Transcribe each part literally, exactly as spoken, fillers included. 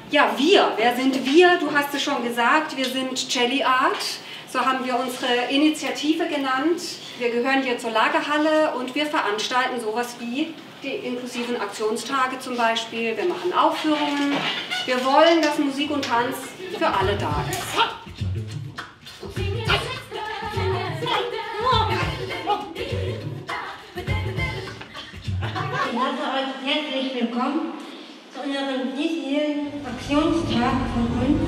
Ja, wir. Wer sind wir? Du hast es schon gesagt, wir sind Celli Art. So haben wir unsere Initiative genannt. Wir gehören hier zur Lagerhalle und wir veranstalten sowas wie die inklusiven Aktionstage zum Beispiel. Wir machen Aufführungen. Wir wollen, dass Musik und Tanz für alle da ist. Ich heiße euch herzlich willkommen zu unserem diesjährigen Aktionstag von uns.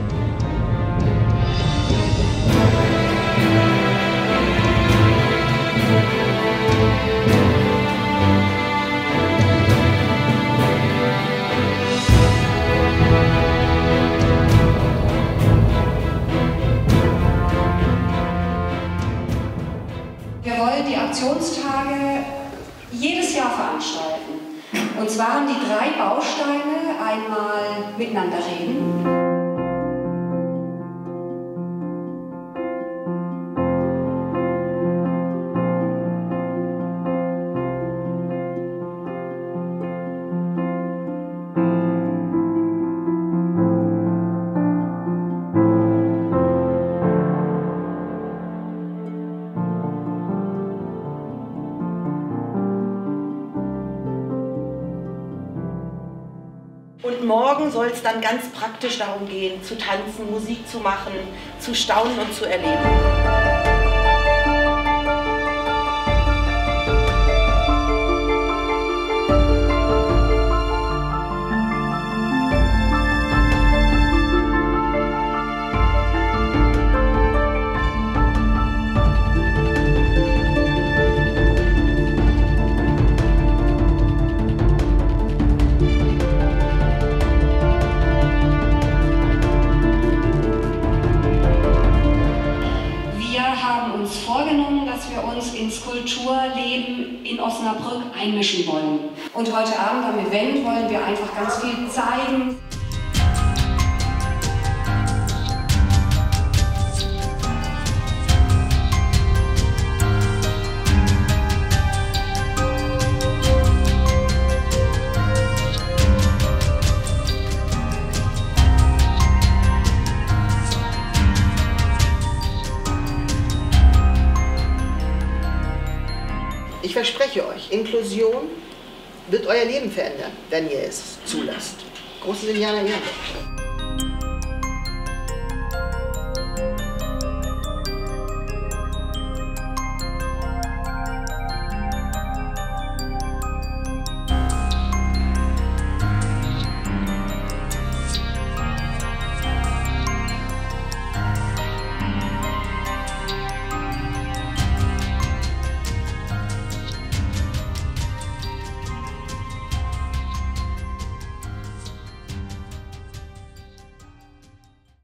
Wir wollen die Aktionstage jedes Jahr veranstalten. Und zwar haben die drei Bausteine: einmal miteinander reden, und morgen soll es dann ganz praktisch darum gehen, zu tanzen, Musik zu machen, zu staunen und zu erleben. vorgenommen, dass wir uns ins Kulturleben in Osnabrück einmischen wollen. Und heute Abend am Event wollen wir einfach ganz viel zeigen. Ich verspreche euch, Inklusion wird euer Leben verändern, wenn ihr es zulasst. Großes Indianer Ehrenwort.